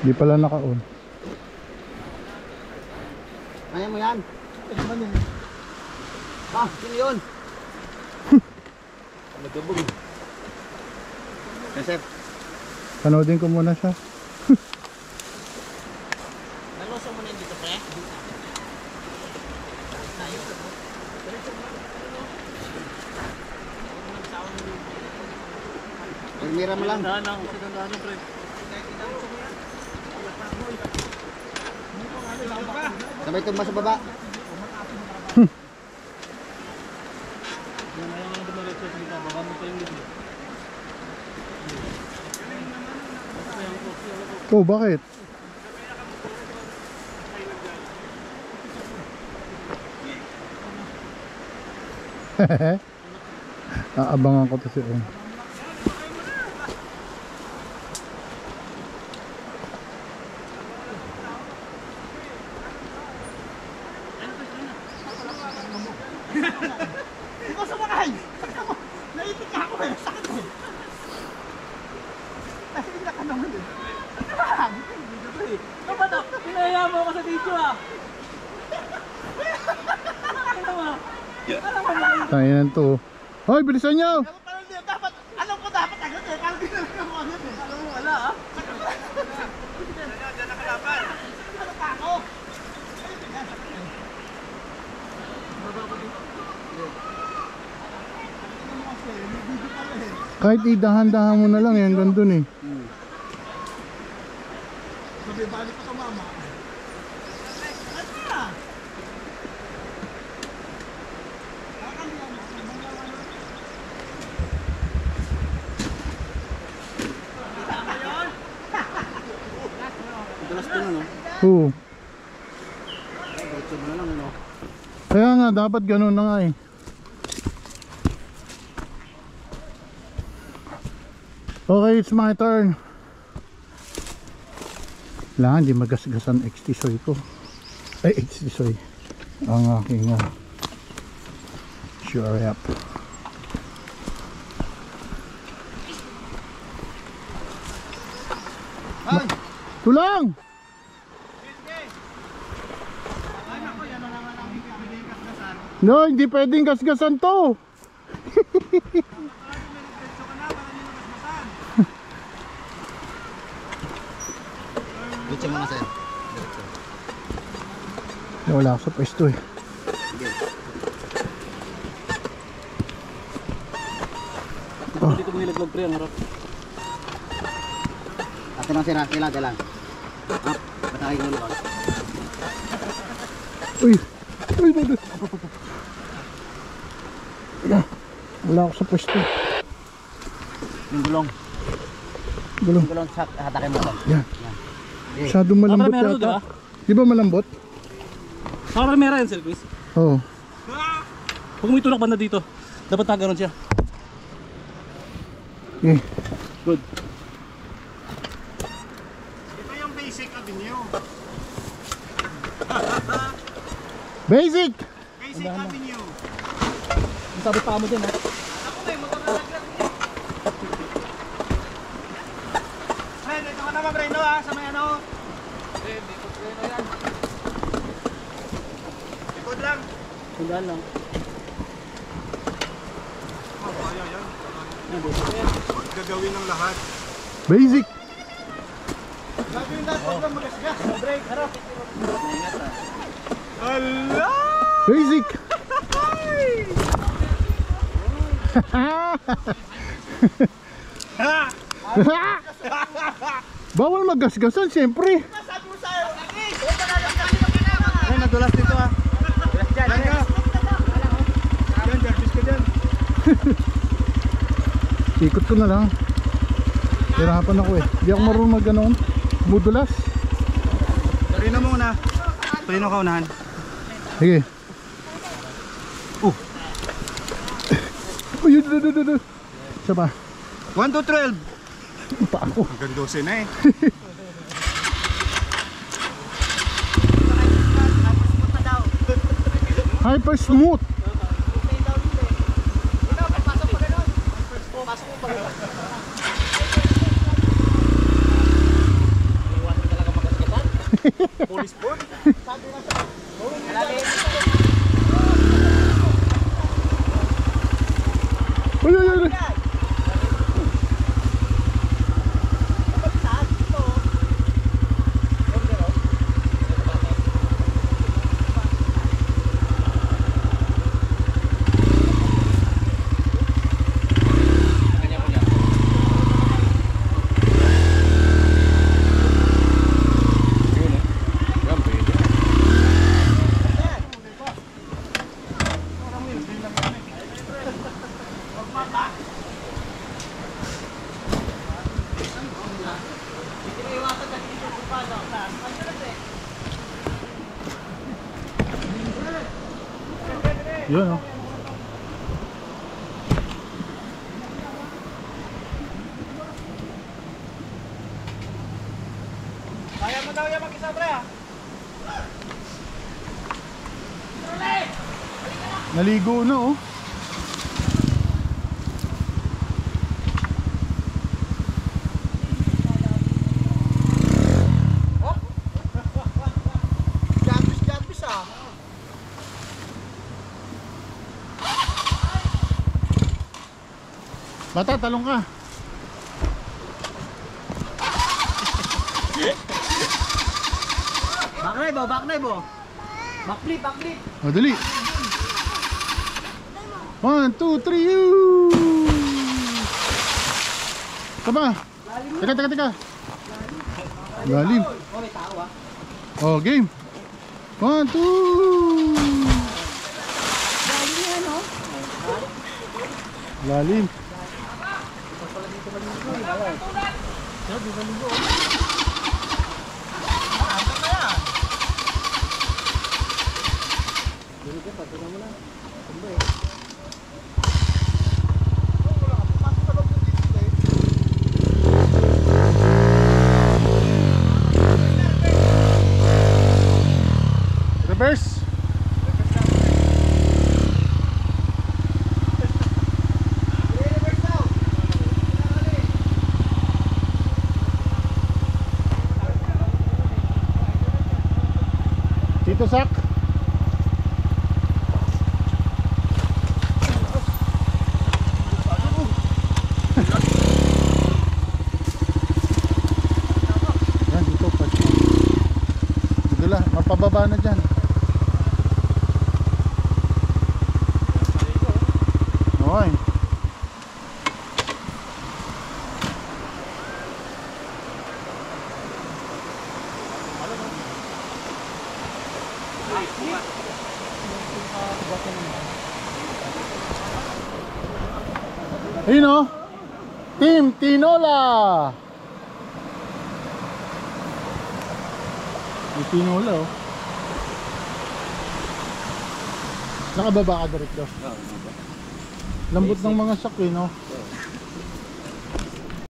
Di pala naka-on. Kaya mo yan. Ah, sino yun? Nagabog. Sir. Panoodin ko muna siya. Naluso mo na yung dito, pre? Mira mo lang. Sigandaan, pre. Sabay tumba sa baba. Oh, bakit? Aabangan ko to si On. Pinaya mo ako sa video ah. Tanginan to. Hoy, bilisan nyo! Dapat, alam ko dapat agad eh. Parang ginagawa mo agad eh. Alam mo wala ah. Diyan nakalaban. Ano pa ako? Kahit idahan-dahan mo na lang yan, gandun eh. Sabi, balik ko ito mama. Dulas din ano? Oo. Diretso mo na lang ano? Kaya nga, dapat ganun na nga eh. Okay, it's my turn. Wala, hindi magasgasan XT soy ko. Ay, XT soy. Ang aking sure up. Ay! Tulang! No, hindi pwedeng gasgasan to. Diretso mo na sir. Wala ako sa pwesto eh. Dito mo nilaglag pre ang harap. Ate lang sir, ate lang. Up, patay mo lang. Uy! Uy! Wala ako sa pwesto. Yung gulong. Gulong. Yung gulong, hatakin mo lang. Yan. Masyadong malambot Para meron, yata. Di ba malambot? Para mera yan sir Chris. Oo. Huwag mo itulak banda dito. Dapat nagano'n siya. Okay. Good. Ito yung basic avenue. Basic! Basic avenue. Ang sabi pa mo din ha. Fred, ito ka naman Breno ha, sa may ano. Fred, dito Breno yan. Likod lang. Tundaan lang. Gagawin ng lahat. Basic! Gagawin lahat, huwag lang magasgas. Break, harap. Hala! Basic! Bawal magasgasan, siyempre. Sabi mo sa'yo, ay, nadulas dito ha. Dyan ka. Dyan, bis ka dyan. Ikot ko na lang. Hirapan ako eh. Di ako marunong mag-ganon. Mudulas. Torino muna. Torino ka unahan. Sige. Uy, yun. Isa pa. 1 to 12. Pa ako. Hanggang 12 na eh. Hyper smooth. Police board? Sabi na siya. Uy, uy, uy. Yun oh. Kaya mo daw yan mag-isa, pre, ah. Naligo na oh. Gabis, ah. Bata, talong ka. Backlive, oh. Backflip. O, dali. 1, 2, 3, you! Tama. Teka. Lalim. Oh, may tao, ah. Oh, game. 1, 2. Lalim. Reverse. Tito Sak. Yan, dito pa. Dito mapababa na dyan. Okay. Ayun o, Team Tinola. May Tinola o. Nakababa ka direct o. Lambot ng mga sak eh no.